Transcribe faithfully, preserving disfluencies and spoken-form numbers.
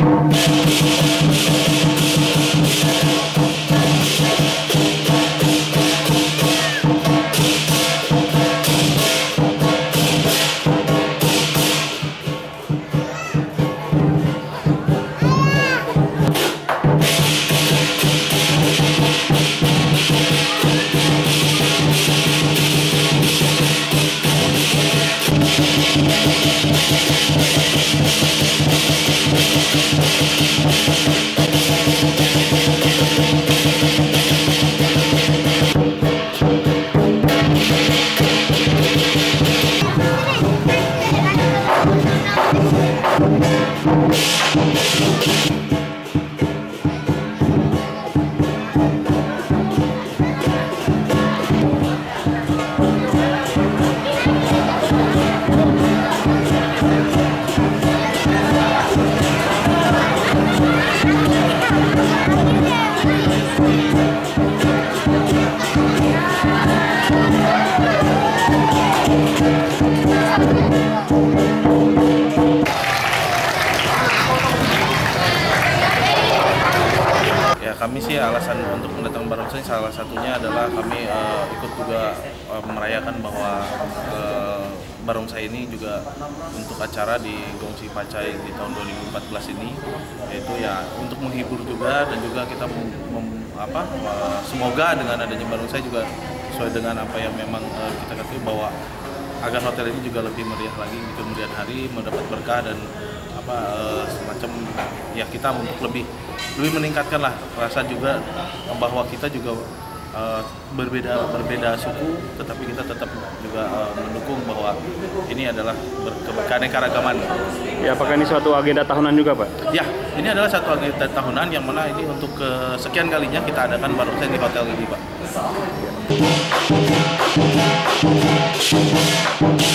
Ya, kami sih alasan untuk mendatang barongsai salah satunya adalah kami uh, ikut juga uh, merayakan bahwa uh, barongsai ini juga untuk acara di Gongsi Pacai di tahun dua ribu empat belas ini, yaitu ya untuk menghibur juga dan juga kita mem, mem, apa uh, semoga dengan adanya barongsai juga sesuai dengan apa yang memang uh, kita ketahui bahwa agar hotel ini juga lebih meriah lagi di kemudian hari, mendapat berkah dan apa uh, semacam ya kita untuk lebih lebih meningkatkan lah rasa juga bahwa kita juga uh, berbeda berbeda suku, tetapi kita tetap juga uh, mendukung bahwa ini adalah keanekaragaman. Ya, apakah ini suatu agenda tahunan juga, Pak? Ya, ini adalah satu agenda tahunan yang mana ini untuk kesekian kalinya kita adakan barongsai di hotel ini, Pak.